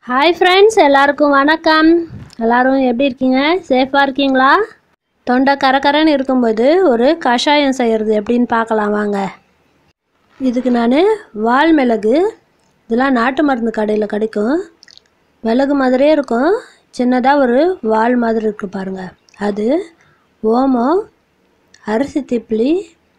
Hi friends, எல்லாருக்கும் வணக்கம். எல்லோரும் எப்படி இருக்கீங்க? சேஃபாக இருக்கீங்களா? தொண்டை கரகரன்னு இருக்கும்போது ஒரு கஷாயம் செய்கிறது எப்படின்னு பார்க்கலாம் வாங்க. இதுக்கு நான் வால் மிளகு, இதெல்லாம் நாட்டு மருந்து கடையில் கிடைக்கும். மிளகு மாதிரியே இருக்கும், சின்னதாக ஒரு வால் மாதிரி இருக்குது பாருங்கள். அது ஓமம், அரிசி திப்ளி,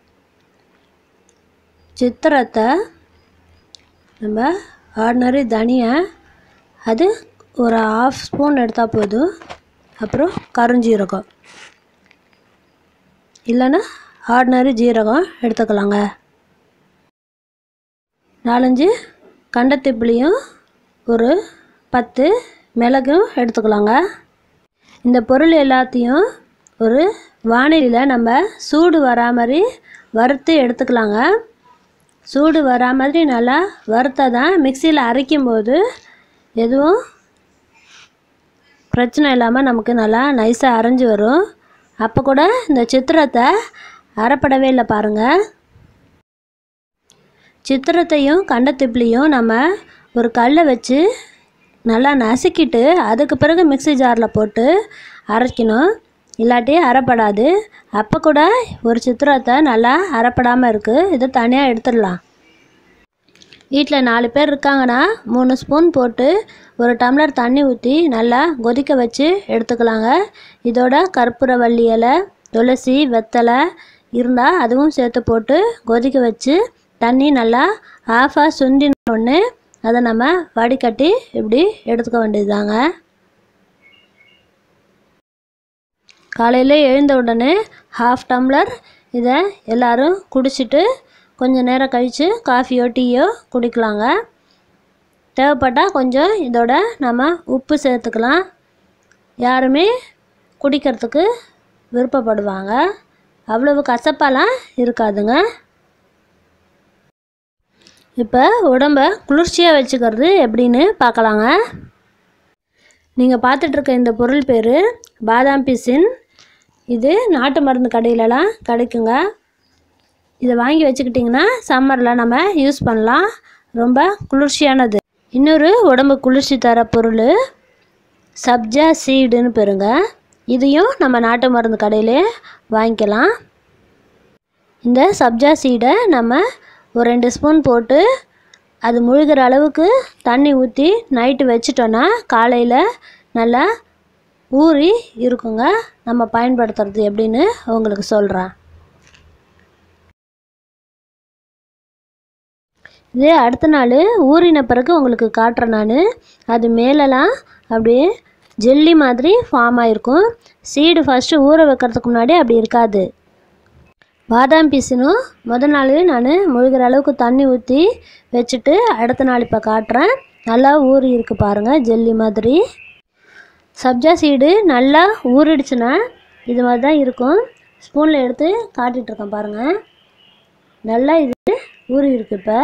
சித்திரத்தை, நம்ம ஆர்டினரி தனியா, அது ஒரு 1/2 ஸ்பூன் எடுத்தால் போதும். அப்புறம் கருஞ்சீரகம், இல்லைன்னா ஆர்டினரி ஜீரகம் எடுத்துக்கலாங்க. 4-5 கண்டத்திப்பிலியும் ஒரு 10 மிளகும் எடுத்துக்கலாங்க. இந்த பொருள் எல்லாத்தையும் ஒரு வானிலையில் நம்ம சூடு வரா மாதிரி வறுத்து எடுத்துக்கலாங்க. சூடு வரா மாதிரி நல்லா வறுத்தா தான் மிக்சியில் அரைக்கும்போது எதுவும் பிரச்சனை இல்லாமல் நமக்கு நல்லா நைஸாக அரைஞ்சி வரும். அப்போ கூட இந்த சித்திரத்தை அரைப்படவே இல்லை பாருங்கள். சித்திரத்தையும் கண்டத்திப்பிலியும் நம்ம ஒரு கல்லை வச்சு நல்லா நசுக்கிட்டு அதுக்கு பிறகு மிக்சி ஜாரில் போட்டு அரைக்கணும், இல்லாட்டி அரைப்படாது. அப்போ கூட ஒரு சித்திரத்தை நல்லா அரைப்படாமல் இருக்குது, இதை தனியாக எடுத்துடலாம். வீட்டில் 4 பேர் இருக்காங்கன்னா 3 ஸ்பூன் போட்டு ஒரு டம்ளர் தண்ணி ஊற்றி நல்லா கொதிக்க வச்சு எடுத்துக்கலாங்க. இதோட கற்பூரவள்ளி இலை, துளசி, வெத்தலை இருந்தால் அதுவும் சேர்த்து போட்டு கொதிக்க வச்சு தண்ணி நல்லா ஆஃபாக சுண்டினோடனே அதை நம்ம வடிகட்டி இப்படி எடுத்துக்க வேண்டியதுதாங்க. காலையில் எழுந்த உடனே 1/2 டம்ளர் இதை எல்லோரும் குடிச்சிட்டு கொஞ்சம் நேரம் கழித்து காஃபியோ டீயோ குடிக்கலாங்க. தேவைப்பட்டால் கொஞ்சம் இதோட நம்ம உப்பு சேர்த்துக்கலாம். யாருமே குடிக்கிறதுக்கு விருப்பப்படுவாங்க, அவ்வளவு கசப்பாலாம் இருக்காதுங்க. இப்போ உடம்பை குளிர்ச்சியாக வச்சுக்கிறது எப்படின்னு பார்க்கலாங்க. நீங்கள் பார்த்துட்ருக்க இந்த பொருள் பேர் பாதாம் பிசின். இது நாட்டு மருந்து கடையிலலாம் கிடைக்குங்க. இதை வாங்கி வச்சுக்கிட்டிங்கன்னா சம்மரில் நம்ம யூஸ் பண்ணலாம், ரொம்ப குளிர்ச்சியானது. இன்னொரு உடம்பு குளிர்ச்சி தர பொருள் சப்ஜா சீடுன்னு பெறுங்க. இதையும் நம்ம நாட்டு மருந்து கடையிலே வாங்கிக்கலாம். இந்த சப்ஜா சீடை நம்ம ஒரு 2 ஸ்பூன் போட்டு அது முழுகிற அளவுக்கு தண்ணி ஊற்றி நைட்டு வச்சிட்டோன்னா காலையில் நல்லா ஊறி இருக்குங்க. நம்ம பயன்படுத்துறது எப்படின்னு உங்களுக்கு சொல்கிறேன். இது அடுத்த நாள் ஊறின பிறகு உங்களுக்கு காட்டுறேன் நான். அது மேலெலாம் அப்படியே ஜெல்லி மாதிரி ஃபார்ம் ஆகிருக்கும். சீடு ஃபஸ்ட்டு ஊற வைக்கிறதுக்கு முன்னாடி அப்படி இருக்காது. பாதாம் பீசனும் முதல் நாள் நான் முழுகிற அளவுக்கு தண்ணி ஊற்றி வச்சுட்டு அடுத்த நாள் இப்போ காட்டுறேன். நல்லா ஊறி இருக்குது பாருங்கள், ஜெல்லி மாதிரி. சப்ஜா சீடு நல்லா ஊறிடுச்சுன்னா இது மாதிரி தான் இருக்கும். ஸ்பூனில் எடுத்து காட்டிகிட்ருக்கேன் பாருங்கள், நல்லா இது ஊறி இருக்குது. இப்போ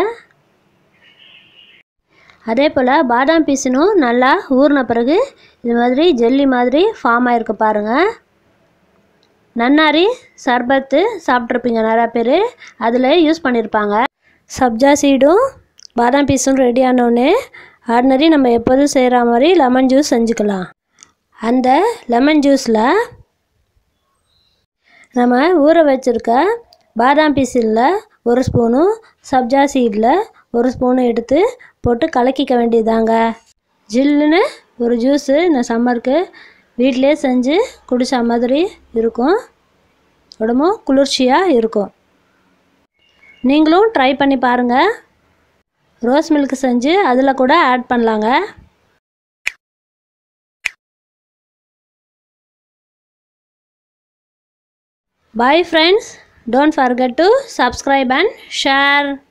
அதே போல் பாதாம் பீசனும் நல்லா ஊறின பிறகு இது மாதிரி ஜெல்லி மாதிரி ஃபார்ம் ஆகிருக்கு பாருங்கள். நன்னாரி சர்பத்து சாப்பிட்ருப்பீங்க நிறையா பேர், அதில் யூஸ் பண்ணியிருப்பாங்க. சப்ஜா சீடும் பாதாம் பீஸும் ரெடி ஆனோடனே ஆர்டினரி நம்ம எப்போதும் செய்கிற மாதிரி லெமன் ஜூஸ் செஞ்சுக்கலாம். அந்த லெமன் ஜூஸில் நம்ம ஊற வச்சுருக்க பாதாம் பீஸில் 1 ஸ்பூனும் சப்ஜா சீடில் 1 ஸ்பூனும் எடுத்து போட்டு கலக்கிக்க வேண்டியதாங்க. ஜில்லுன்னு ஒரு ஜூஸு இந்த சம்மருக்கு வீட்டிலே செஞ்சு குடித்த மாதிரி இருக்கும், உடம்பும் குளிர்ச்சியாக இருக்கும். நீங்களும் ட்ரை பண்ணி பாருங்கள். ரோஸ் மில்க் செஞ்சு அதில் கூட ஆட் பண்ணலாங்க. Bye friends, don't forget to subscribe and share.